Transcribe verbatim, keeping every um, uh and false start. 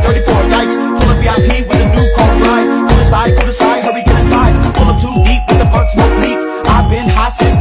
thirty-four, yikes. Pull up V I P with a new cold blind. Cool aside, cool aside, hurry get inside. Pull up too deep with the blunt smoke leak. I've been hot since